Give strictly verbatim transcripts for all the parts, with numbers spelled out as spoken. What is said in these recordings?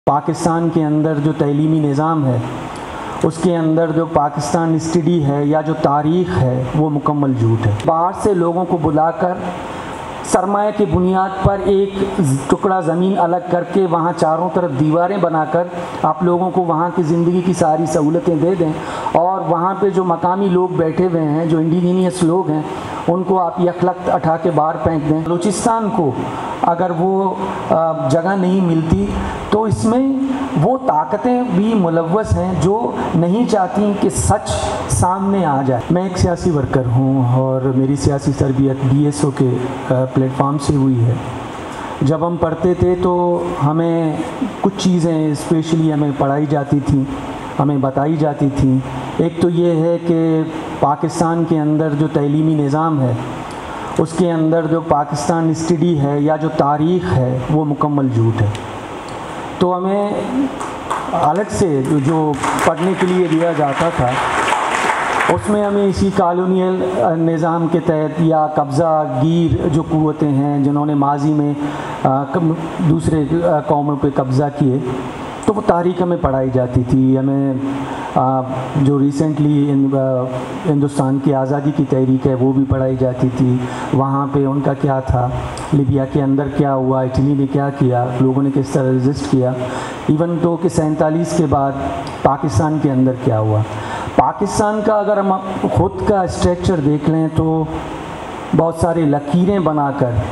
पाकिस्तान के अंदर जो तैलीमी निज़ाम है उसके अंदर जो पाकिस्तान स्टडी है या जो तारीख़ है वो मुकम्मल झूठ है। बाहर से लोगों को बुलाकर सरमाया की बुनियाद पर एक टुकड़ा ज़मीन अलग करके वहाँ चारों तरफ दीवारें बनाकर आप लोगों को वहाँ की ज़िंदगी की सारी सहूलतें दे दें और वहाँ पे जो मकामी लोग बैठे हुए हैं, जो इंडिजीनियस लोग हैं, उनको आप यकलख्त उठा के बाहर फेंक दें। बलूचिस्तान को अगर वो जगह नहीं मिलती तो इसमें वो ताकतें भी मुलव्वस हैं जो नहीं चाहती कि सच सामने आ जाए। मैं एक सियासी वर्कर हूँ और मेरी सियासी तरबियत बी एस ओ के प्लेटफॉर्म से हुई है। जब हम पढ़ते थे तो हमें कुछ चीज़ें स्पेशली हमें पढ़ाई जाती थी, हमें बताई जाती थी। एक तो ये है कि पाकिस्तान के अंदर जो तैलीमी निज़ाम है उसके अंदर जो पाकिस्तान स्टडी है या जो तारीख़ है वो मुकम्मल झूठ है। तो हमें अलग से जो पढ़ने के लिए दिया जाता था उसमें हमें इसी कॉलोनियल निज़ाम के तहत या कब्ज़ा गिर जो क़ुव्वतें हैं जिन्होंने माजी में दूसरे कौमों पे कब्ज़ा किए तो वो तारीख़ हमें पढ़ाई जाती थी। हमें आ, जो रिसेंटली हिंदुस्तान की आज़ादी की तहरीक है वो भी पढ़ाई जाती थी। वहाँ पे उनका क्या था, लिबिया के अंदर क्या हुआ, इटली ने क्या किया, लोगों ने किस तरह रजिस्ट किया, इवन तो कि सैंतालीस के बाद पाकिस्तान के अंदर क्या हुआ। पाकिस्तान का अगर हम ख़ुद का स्ट्रक्चर देख लें तो बहुत सारी लकीरें बनाकर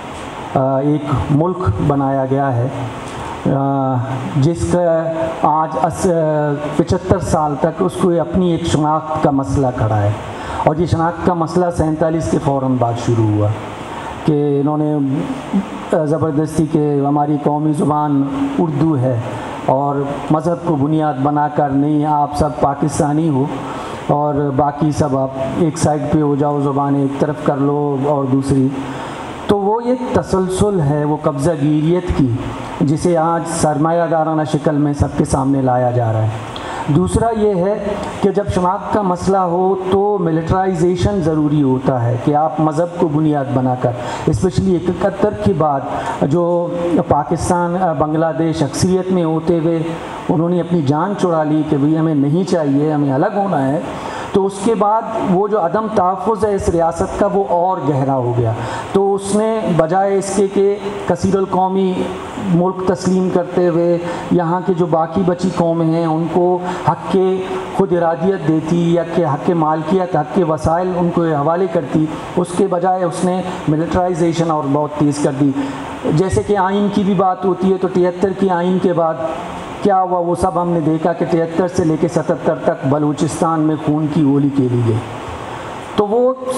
एक मुल्क बनाया गया है जिसका आज पचहत्तर साल तक उसको अपनी एक शनाख्त का मसला खड़ा है। और ये शनाख्त का मसला सैंतालीस के फ़ौरन बाद शुरू हुआ कि इन्होंने ज़बरदस्ती के हमारी कौमी ज़ुबान उर्दू है और मज़हब को बुनियाद बनाकर नहीं आप सब पाकिस्तानी हो और बाकी सब आप एक साइड पे हो जाओ, ज़ुबान एक तरफ कर लो और दूसरी। तो वो एक तसलसल है वो कब्ज़ा गिरियत की जिसे आज सरमायादाराना शक्ल में सबके सामने लाया जा रहा है। दूसरा ये है कि जब शनाख्त का मसला हो तो मिलिट्राइजेशन ज़रूरी होता है कि आप मज़हब को बुनियाद बनाकर, स्पेशली इकहत्तर के बाद जो पाकिस्तान बांग्लादेश अक्सरियत में होते हुए उन्होंने अपनी जान छुड़ा ली कि भाई हमें नहीं चाहिए, हमें अलग होना है, तो उसके बाद वो जो अदम तहफ़्फ़ुज़ है इस रियासत का वो और गहरा हो गया। तो उसने बजाय इसके कि कसीरुल कौमी मुल्क तस्लीम करते हुए यहाँ के जो बाकी बची कौमें हैं उनको हक़ के खुद इरादियत देती या कि हक़ के मालकियत, हक़ के वसाइल उनको हवाले करती, उसके बजाय उसने मिलिट्राइजेशन और बहुत तेज़ कर दी। जैसे कि आइन की भी बात होती है तो तिहत्तर की आइन के बाद क्या हुआ वो सब हमने देखा कि तिहत्तर से लेकर सतहत्तर तक बलूचिस्तान में खून की होली खेली गई। तो वो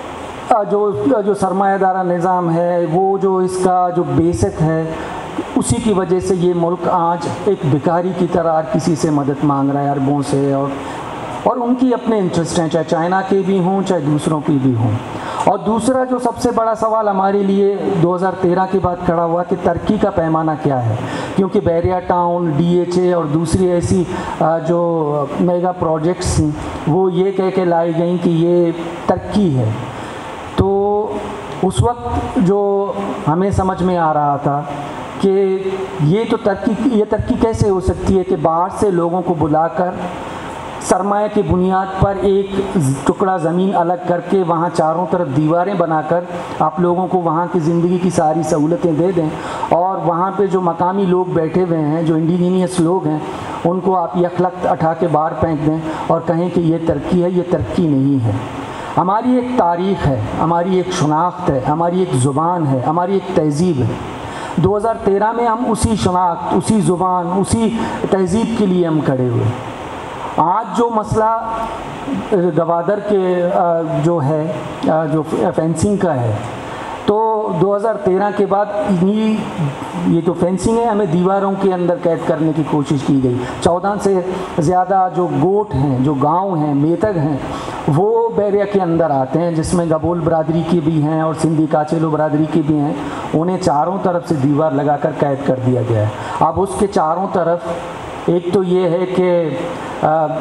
जो जो सरमायादारा निज़ाम है वो जो इसका जो बेसिक है उसी की वजह से ये मुल्क आज एक भिखारी की तरह किसी से मदद मांग रहा है, अरबों से, और और उनकी अपने इंटरेस्ट हैं, चाहे चाइना के भी हों चाहे दूसरों के भी हों। और दूसरा जो सबसे बड़ा सवाल हमारे लिए दो हज़ार तेरह के बाद खड़ा हुआ कि तरक्की का पैमाना क्या है, क्योंकि Bahria Town, D H A और दूसरी ऐसी जो मेगा प्रोजेक्ट्स वो ये कह के लाई गई कि ये तरक्की है। तो उस वक्त जो हमें समझ में आ रहा था कि ये तो तरक्की ये तरक्की कैसे हो सकती है कि बाहर से लोगों को बुलाकर सरमाया की बुनियाद पर एक टुकड़ा ज़मीन अलग करके वहाँ चारों तरफ दीवारें बनाकर आप लोगों को वहाँ की ज़िंदगी की सारी सहूलतें दे दें और वहाँ पे जो मकामी लोग बैठे हुए हैं, जो इंडिजीनियस लोग हैं, उनको आप यकलख्त उठा के बाहर फेंक दें और कहें कि ये तरक्की है। ये तरक्की नहीं है। हमारी एक तारीख़ है, हमारी एक शनाख्त है, हमारी एक ज़ुबान है, हमारी एक तहज़ीब है। दो हज़ार तेरह में हम उसी शनाख्त, उसी ज़ुबान, उसी तहज़ीब के लिए हम खड़े हुए। आज जो मसला गवादर के जो है जो फेंसिंग का है, तो दो हज़ार तेरह के बाद इन्हीं ये जो फेंसिंग है हमें दीवारों के अंदर कैद करने की कोशिश की गई। चौदह से ज़्यादा जो गोट हैं, जो गांव हैं, मेतक हैं, वो बैरिया के अंदर आते हैं, जिसमें गबोल बरादरी की भी हैं और सिंधी काचेलो बरादरी की भी हैं। उन्हें चारों तरफ से दीवार लगाकर कैद कर दिया गया है। अब उसके चारों तरफ एक तो ये है कि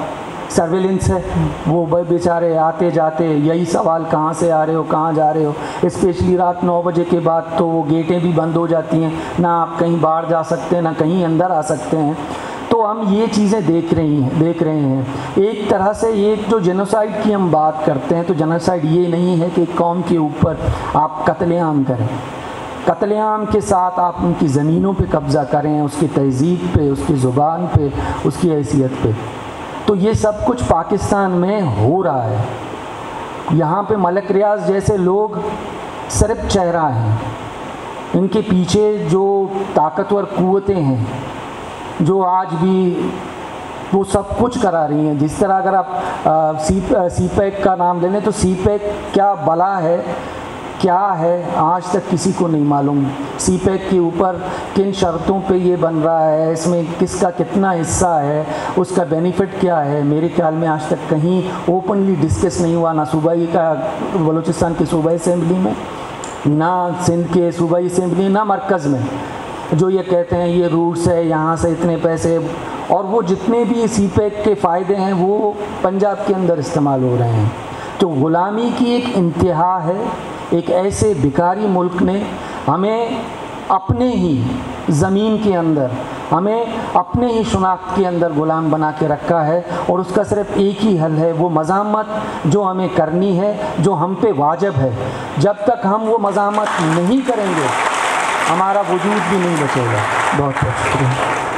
सर्वेलेंस है, वो बेचारे आते जाते यही सवाल, कहाँ से आ रहे हो, कहाँ जा रहे हो। स्पेशली रात नौ बजे के बाद तो वो गेटें भी बंद हो जाती हैं, ना आप कहीं बाहर जा सकते हैं ना कहीं अंदर आ सकते हैं। तो हम ये चीज़ें देख रही हैं देख रहे हैं एक तरह से। एक जो जेनोसाइड की हम बात करते हैं तो जेनोसाइड ये नहीं है कि एक कौम के ऊपर आप कत्लेआम करें, कत्लेआम के साथ आप उनकी ज़मीनों पे कब्ज़ा करें, उसकी तहज़ीब पे, उसकी ज़ुबान पे, उसकी हैसियत पे। तो ये सब कुछ पाकिस्तान में हो रहा है। यहाँ पे मलक रियाज जैसे लोग सिर्फ चेहरा हैं, इनके पीछे जो ताकतवर क़ुव्वतें हैं जो आज भी वो सब कुछ करा रही हैं। जिस तरह अगर आप आ, सी सी पैक का नाम ले लें तो सी पैक क्या बला है, क्या है, आज तक किसी को नहीं मालूम। सी पैक के ऊपर किन शर्तों पे ये बन रहा है, इसमें किसका कितना हिस्सा है, उसका बेनिफिट क्या है, मेरे ख्याल में आज तक कहीं ओपनली डिस्कस नहीं हुआ, ना सूबाई का बलूचिस्तान के सूबाई असेंबली में, ना सिंध के सूबाई असेंबली, ना मरकज़ में। जो ये कहते हैं ये रूट्स है, यहाँ से इतने पैसे, और वो जितने भी सी पैक के फ़ायदे हैं वो पंजाब के अंदर इस्तेमाल हो रहे हैं। तो ग़ुलामी की एक इंतहा है। एक ऐसे भिखारी मुल्क ने हमें अपने ही ज़मीन के अंदर, हमें अपने ही शनाख्त के अंदर ग़ुलाम बना के रखा है, और उसका सिर्फ एक ही हल है, वो मज़ामत जो हमें करनी है, जो हम पे वाजिब है। जब तक हम वो मज़ामत नहीं करेंगे हमारा वजूद भी नहीं बचेगा। बहुत बहुत शुक्रिया।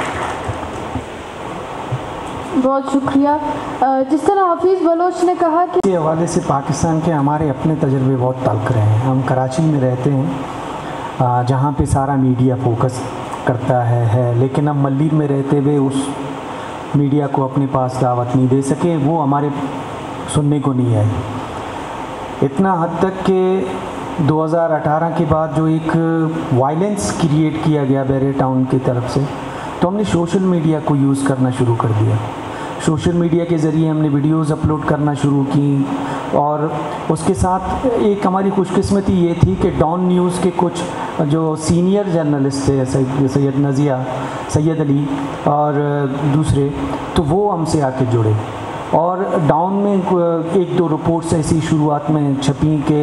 बहुत शुक्रिया। जिस तरह हफीज़ बलोच ने कहा कि इस हवाले से पाकिस्तान के हमारे अपने तजर्बे बहुत तल्ख रहे हैं। हम कराची में रहते हैं जहाँ पे सारा मीडिया फोकस करता है, है लेकिन हम मल्लीर में रहते हुए उस मीडिया को अपने पास दावत नहीं दे सके, वो हमारे सुनने को नहीं आई। इतना हद तक कि दो हज़ार अठारह के बाद जो एक वायलेंस क्रिएट किया गया बैरियर टाउन की तरफ से, तो हमने सोशल मीडिया को यूज़ करना शुरू कर दिया। सोशल मीडिया के ज़रिए हमने वीडियोज़ अपलोड करना शुरू की, और उसके साथ एक हमारी खुशकिस्मती ये थी कि डॉन न्यूज़ के कुछ जो सीनियर जर्नलिस्ट थे, सैयद नज़िया, सैयद अली और दूसरे, तो वो हमसे आके जुड़े। और डाउन में एक दो रिपोर्ट्स ऐसी शुरुआत में छपी कि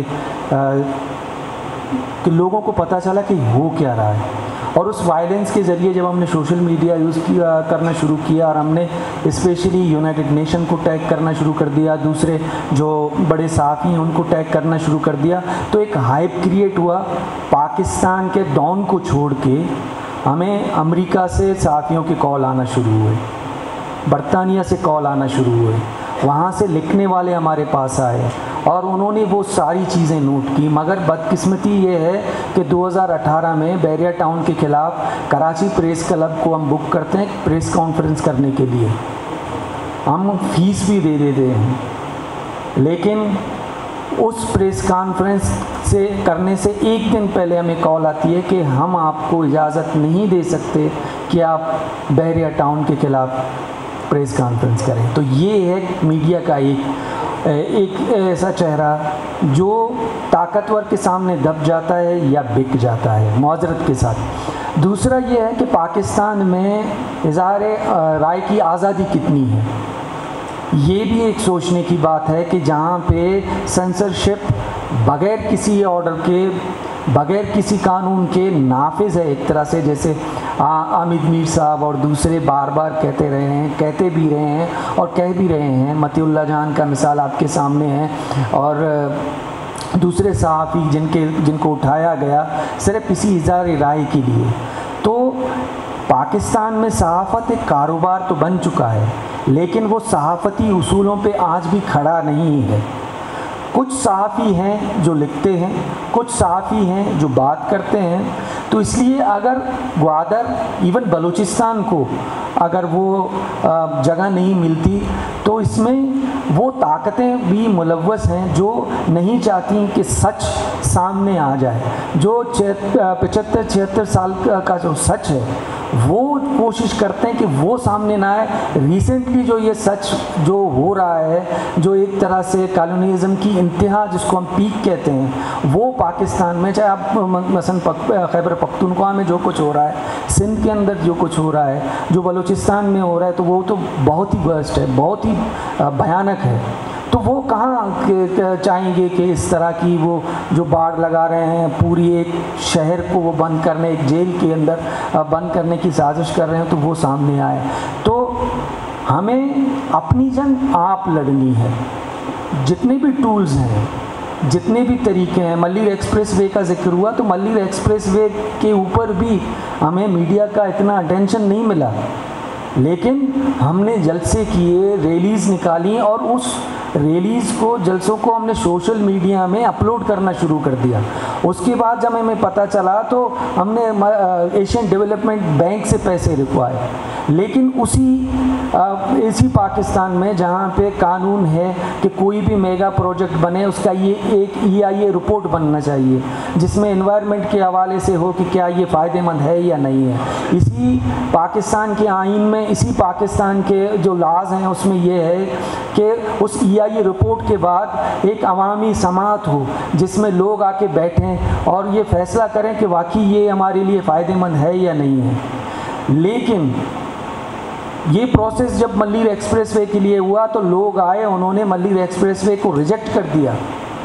कि लोगों को पता चला कि हो क्या रहा है। और उस वायलेंस के ज़रिए जब हमने सोशल मीडिया यूज़ किया करना शुरू किया, और हमने स्पेशली यूनाइटेड नेशन को टैग करना शुरू कर दिया, दूसरे जो बड़े सहाफ़ी हैं उनको टैग करना शुरू कर दिया, तो एक हाइप क्रिएट हुआ। पाकिस्तान के डॉन को छोड़ के हमें अमेरिका से सहाफ़ियों के कॉल आना शुरू हुए, बरतानिया से कॉल आना शुरू हुए, वहाँ से लिखने वाले हमारे पास आए, और उन्होंने वो सारी चीज़ें नोट की। मगर बदकिस्मती ये है कि दो हज़ार अठारह में बैरियर टाउन के ख़िलाफ़ कराची प्रेस क्लब को हम बुक करते हैं प्रेस कॉन्फ्रेंस करने के लिए, हम फीस भी दे देते हैं, लेकिन उस प्रेस कॉन्फ्रेंस से करने से एक दिन पहले हमें कॉल आती है कि हम आपको इजाज़त नहीं दे सकते कि आप बैरियर टाउन के ख़िलाफ़ प्रेस कॉन्फ्रेंस करें। तो ये है मीडिया का एक एक ऐसा चेहरा जो ताकतवर के सामने दब जाता है या बिक जाता है, माजरत के साथ। दूसरा ये है कि पाकिस्तान में इज़हार राय की आज़ादी कितनी है, ये भी एक सोचने की बात है कि जहाँ पे सेंसरशिप बग़ैर किसी ऑर्डर के, बग़ैर किसी कानून के नाफिज है एक तरह से, जैसे आमिद मीर साहब और दूसरे बार बार कहते रहे हैं, कहते भी रहे हैं और कह भी रहे हैं। मतीउल्लाह जान का मिसाल आपके सामने है, और दूसरे सहाफ़ी जिनके जिनको उठाया गया सिर्फ इसी इज़हार राय के लिए। तो पाकिस्तान में सहाफ़त एक कारोबार तो बन चुका है, लेकिन वो सहाफ़ती उसूलों पे आज भी खड़ा नहीं है। कुछ सहाफ़ी हैं जो लिखते हैं, कुछ सहाफ़ी हैं जो बात करते हैं। तो इसलिए अगर ग्वादर, इवन बलूचिस्तान को अगर वो जगह नहीं मिलती, तो इसमें वो ताकतें भी मुलव्वस हैं जो नहीं चाहती कि सच सामने आ जाए। जो पचहत्तर छिहत्तर साल का जो सच है वो कोशिश करते हैं कि वो सामने ना आए। रिसेंटली जो ये सच जो हो रहा है, जो एक तरह से कॉलोनियलिज्म की इंतहा जिसको हम पीक कहते हैं, वो पाकिस्तान में, चाहे आप मसलन खैबर पख्तूनख्वा में जो कुछ हो रहा है, सिंध के अंदर जो कुछ हो रहा है, जो बलूचिस्तान में हो रहा है, तो वो तो बहुत ही वर्स्ट है, बहुत ही भयानक है। तो वो कहाँ चाहेंगे कि इस तरह की वो जो बाढ़ लगा रहे हैं, पूरी एक शहर को वो बंद करने, एक जेल के अंदर बंद करने की साजिश कर रहे हैं, तो वो सामने आए। तो हमें अपनी जंग आप लड़नी है। जितने भी टूल्स हैं, जितने भी तरीके हैं, मल्लीर एक्सप्रेस वे का जिक्र हुआ, तो मल्लीर एक्सप्रेस वे के ऊपर भी हमें मीडिया का इतना अटेंशन नहीं मिला, लेकिन हमने जलसे किए, रैलीज़ निकाली और उस रैलीज़ को, जलसों को हमने सोशल मीडिया में अपलोड करना शुरू कर दिया। उसके बाद जब हमें पता चला तो हमने एशियन डेवलपमेंट बैंक से पैसे रुकवाए, लेकिन उसी इसी पाकिस्तान में जहाँ पे कानून है कि कोई भी मेगा प्रोजेक्ट बने उसका ये एक ई आई ए रिपोर्ट बनना चाहिए जिसमें एनवायरनमेंट के हवाले से हो कि क्या ये फ़ायदेमंद है या नहीं है। इसी पाकिस्तान के आइन में, इसी पाकिस्तान के जो लाज हैं उसमें ये है कि उस ई आई ए रिपोर्ट के बाद एक अवामी समाअत हो जिसमें लोग आके बैठें और ये फ़ैसला करें कि वाकई ये हमारे लिए फ़ायदेमंद है या नहीं है। लेकिन ये प्रोसेस जब मल्लीर एक्सप्रेसवे के लिए हुआ तो लोग आए, उन्होंने मल्लीर एक्सप्रेसवे को रिजेक्ट कर दिया।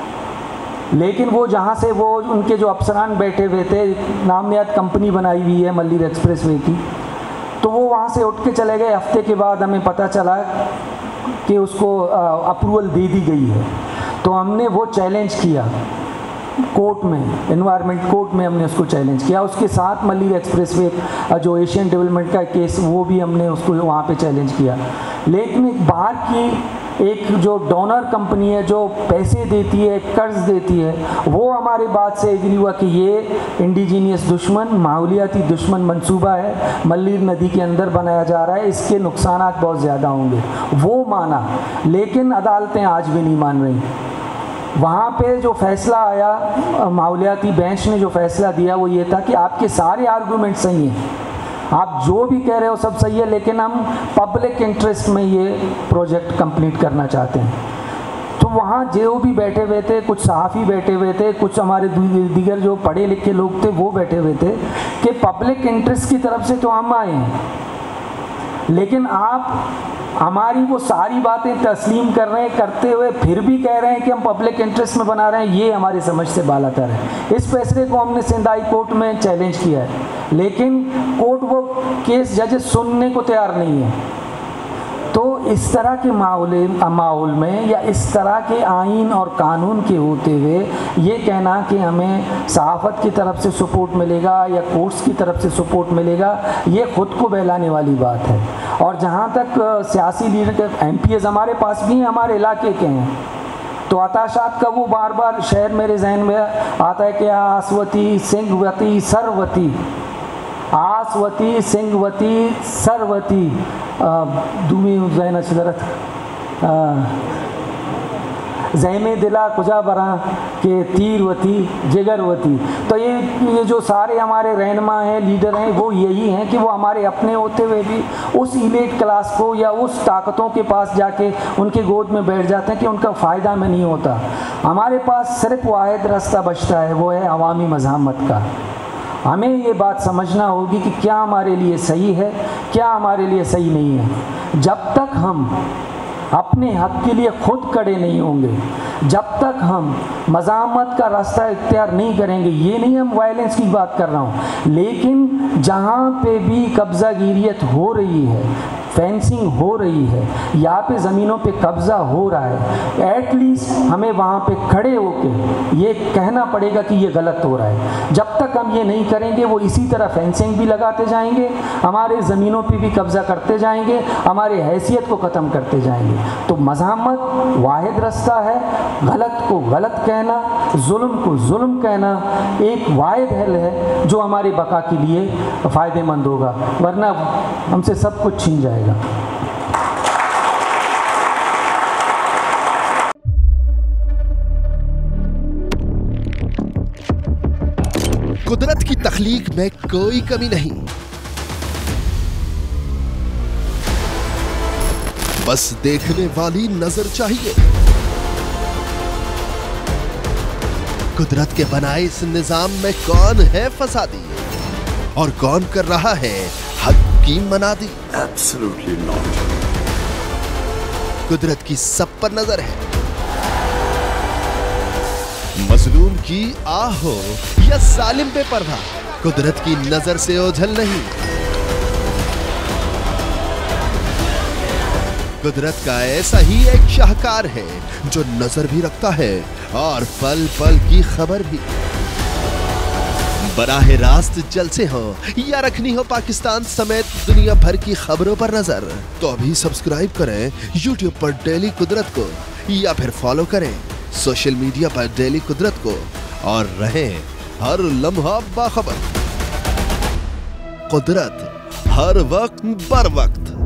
लेकिन वो जहाँ से वो उनके जो अफसरान बैठे हुए थे, नामनियात कंपनी बनाई हुई है मल्लीर एक्सप्रेसवे की, तो वो वहाँ से उठ के चले गए। हफ्ते के बाद हमें पता चला कि उसको अप्रूवल दे दी गई है। तो हमने वो चैलेंज किया कोर्ट में, एनवायरनमेंट कोर्ट में हमने उसको चैलेंज किया। उसके साथ मल्लीर एक्सप्रेसवे जो एशियन डेवलपमेंट का केस, वो भी हमने उसको वहाँ पे चैलेंज किया। लेकिन एक बाहर की एक जो डोनर कंपनी है जो पैसे देती है, कर्ज देती है, वो हमारी बात से एग्री हुआ कि ये इंडिजीनियस दुश्मन, माहौलियाती दुश्मन मंसूबा है, मल्लीर नदी के अंदर बनाया जा रहा है, इसके नुकसानात बहुत ज़्यादा होंगे। वो माना, लेकिन अदालतें आज भी नहीं मान रही। वहाँ पे जो फैसला आया, माहौलियाती बेंच ने जो फैसला दिया वो ये था कि आपके सारे आर्गूमेंट सही हैं, आप जो भी कह रहे हो सब सही है, लेकिन हम पब्लिक इंटरेस्ट में ये प्रोजेक्ट कंप्लीट करना चाहते हैं। तो वहाँ जो भी बैठे हुए थे, कुछ सहाफ़ी बैठे हुए थे, कुछ हमारे दीगर जो पढ़े लिखे लोग थे वो बैठे हुए थे कि पब्लिक इंटरेस्ट की तरफ से तो हम आए हैं, लेकिन आप हमारी वो सारी बातें तस्लीम कर रहे हैं, करते हुए फिर भी कह रहे हैं कि हम पब्लिक इंटरेस्ट में बना रहे हैं, ये हमारी समझ से बालातर है। इस फैसले को हमने सिंध हाई कोर्ट में चैलेंज किया है, लेकिन कोर्ट वो केस जजेस सुनने को तैयार नहीं है। तो इस तरह के माहौल माहौल में या इस तरह के आइन और कानून के होते हुए ये कहना कि हमें सहाफ़त की तरफ से सपोर्ट मिलेगा या कोर्ट्स की तरफ से सपोर्ट मिलेगा, ये ख़ुद को बहलाने वाली बात है। और जहाँ तक सियासी लीडर, एम पी एज़ हमारे पास भी हैं, हमारे इलाके के हैं, तो अताशात का वो बार बार शहर मेरे जहन में आता है कि आसवती, सिंहवती, सरवती, आसवती, सिंहवती, सरवती, दूमी जैन शजरत जैमे दिला कुजा बरा के तीरवती, जिगरवती। तो ये ये जो सारे हमारे रहनुमा हैं, लीडर हैं, वो यही हैं कि वो हमारे अपने होते हुए भी उस इलीट क्लास को या उस ताकतों के पास जाके उनके गोद में बैठ जाते हैं कि उनका फ़ायदा में नहीं होता। हमारे पास सिर्फ वाहिद रास्ता बचता है, वो है अवामी मज़ाहमत का। हमें ये बात समझना होगी कि क्या हमारे लिए सही है, क्या हमारे लिए सही नहीं है। जब तक हम अपने हक़ के लिए खुद खड़े नहीं होंगे, जब तक हम मज़ाहमत का रास्ता इख्तियार नहीं करेंगे, ये नहीं हम वायलेंस की बात कर रहा हूँ, लेकिन जहाँ पे भी कब्ज़ा गिरियत हो रही है, फेंसिंग हो रही है, यहाँ पे ज़मीनों पे कब्ज़ा हो रहा है, एटलीस्ट हमें वहाँ पे खड़े होके ये कहना पड़ेगा कि ये गलत हो रहा है। जब तक हम ये नहीं करेंगे, वो इसी तरह फेंसिंग भी लगाते जाएंगे, हमारे ज़मीनों पे भी कब्ज़ा करते जाएंगे, हमारे हैसियत को ख़त्म करते जाएंगे। तो मज़ाहमत वाहिद रास्ता है, गलत को गलत कहना, जुल्म को जुल्म कहना एक वाहिद हल है जो हमारे बका के लिए फ़ायदेमंद होगा, वरना हमसे सब कुछ छीन जाएगा। कुदरत की तख्लीक में कोई कमी नहीं, बस देखने वाली नजर चाहिए। कुदरत के बनाए इस निजाम में कौन है फसादी और कौन कर रहा है हक की मनादी? Absolutely not. कुदरत की सब पर नजर है। मजलूम की आह हो या जालिम पे पर्दा, कुदरत की नजर से ओझल नहीं। कुदरत का ऐसा ही एक शाहकार है जो नजर भी रखता है और पल पल की खबर भी। बराह रास्त जलसे हो या रखनी हो पाकिस्तान समेत दुनिया भर की खबरों पर नजर, तो अभी सब्सक्राइब करें यूट्यूब पर डेली कुदरत को या फिर फॉलो करें सोशल मीडिया पर डेली कुदरत को और रहें हर लम्हा बाखबर। कुदरत हर वक्त बर वक्त।